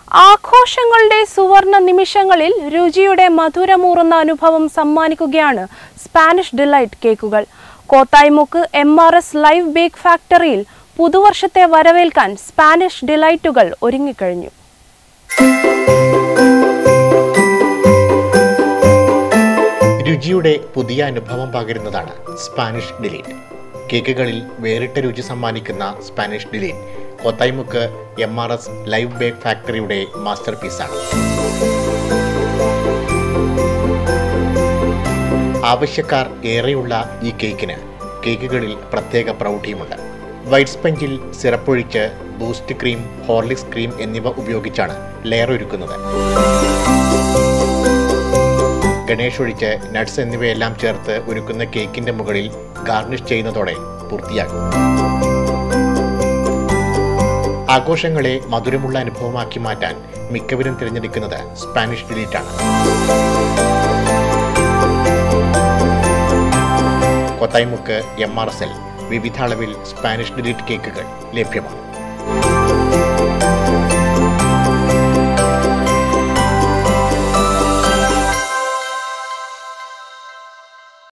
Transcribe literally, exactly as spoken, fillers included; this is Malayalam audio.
ആഘോഷങ്ങളുടെ സുവർണ നിമിഷങ്ങളിൽ രുചിയുടെ മധുരമൂറുന്ന അനുഭവം സമ്മാനിക്കുകയാണ് സ്പാനിഷ് ഡിലൈറ്റ് കേക്കുകൾ. Kothayimukku M R S live bake ഫാക്ടറിയിൽ പുതുവർഷത്തെ വരവേൽക്കാൻ സ്പാനിഷ് ഡിലൈറ്റുകൾ ഒരുങ്ങിക്കഴിഞ്ഞു. രുചിയുടെ പുതിയ അനുഭവം പകരുന്നതാണ് സ്പാനിഷ് ഡിലൈറ്റ്. കേക്കുകളിൽ വേറിട്ട രുചി സമ്മാനിക്കുന്ന Spanish delight Kothayimukku M R S live bake ഫാക്ടറിയുടെ മാസ്റ്റർ പീസാണ്. ആവശ്യക്കാർ ഏറെയുള്ള ഈ കേക്കിന് കേക്കുകളിൽ പ്രത്യേക പ്രൗഢിയുമുണ്ട്. വൈറ്റ് സ്പഞ്ചിൽ സിറപ്പൊഴിച്ച് ബൂസ്റ്റ് ക്രീം, ഹോർലിക്സ് ക്രീം എന്നിവ ഉപയോഗിച്ചാണ് ലെയർ ഒരുക്കുന്നത്. ഗണേഷ് ഒഴിച്ച് നട്ട്സ് എന്നിവയെല്ലാം ചേർത്ത് ഒരുക്കുന്ന കേക്കിന്റെ മുകളിൽ ഗാർണിഷ് ചെയ്യുന്നതോടെ പൂർത്തിയാകും. ആഘോഷങ്ങളെ മധുരമുള്ള അനുഭവമാക്കി മാറ്റാൻ മിക്കവരും തിരഞ്ഞെടുക്കുന്നത് സ്പാനിഷ് ഡിലൈറ്റാണ്. കോത്തായിമുക്ക് എം ആർ എസിൽ വിവിധ അളവിൽ സ്പാനിഷ് ഡിലൈറ്റ് കേക്കുകൾ ലഭ്യമാണ്.